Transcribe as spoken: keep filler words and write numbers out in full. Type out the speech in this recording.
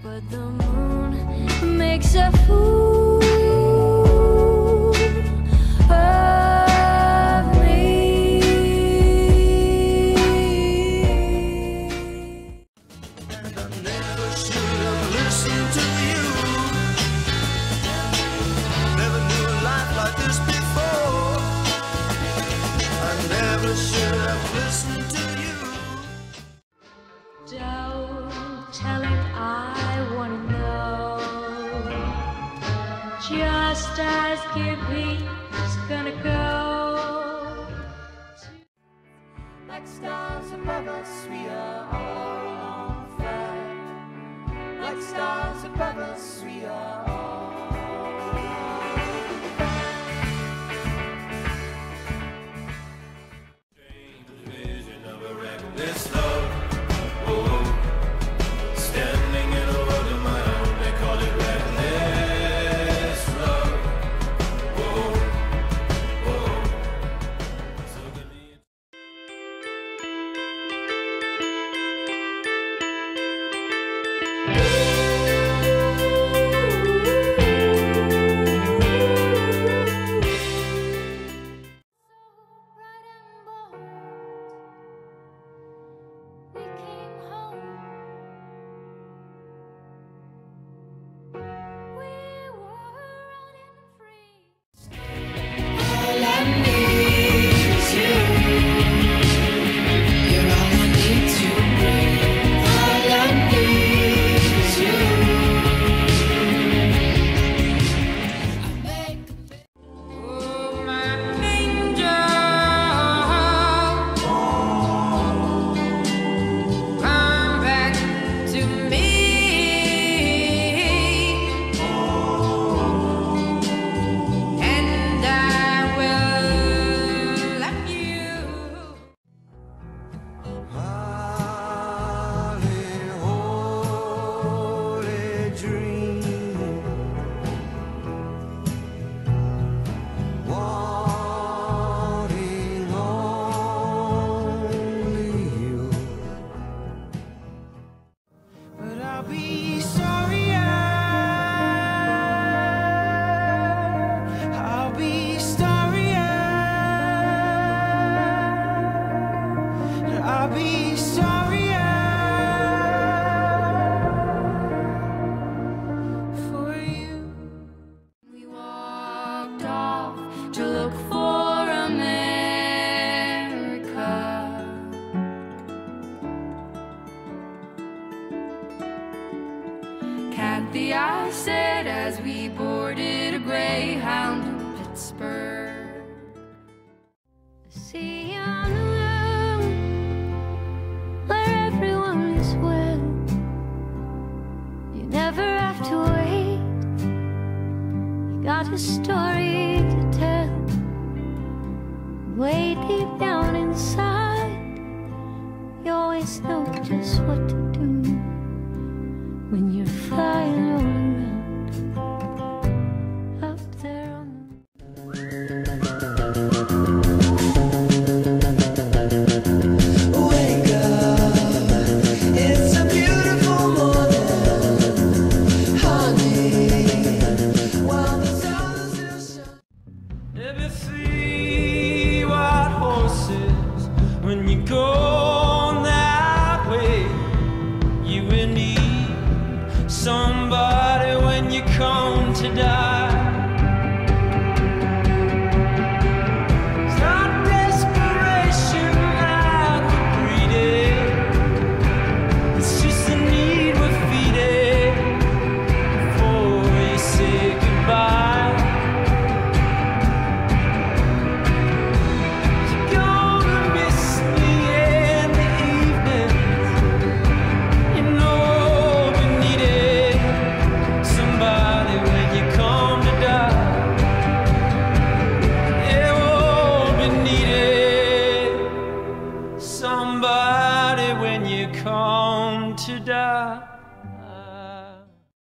but the moon makes a fool of me. And I never should have listened to you. Never knew a life like this before. I never should have listened to you. Don't tell him I wanna know. Just ask if he's gonna go. Like stars above us, we are all on fire. Like stars above us, we are all on fire. Strange vision of a reckless love. Oh, standing in a world of my own, they call it reckless love. Oh, oh, so give me a I'll be sorrier for you. We walked off to look for America. Kathy, I said as we boarded a Greyhound in Pittsburgh. See you on the road where everyone is well. You never have to wait. You got a story to tell. Way deep down inside, you always know just what to do when you're flying all around up there on wake up, it's a beautiful morning, honey, while the sun is still shining. Let me see white horses when you go.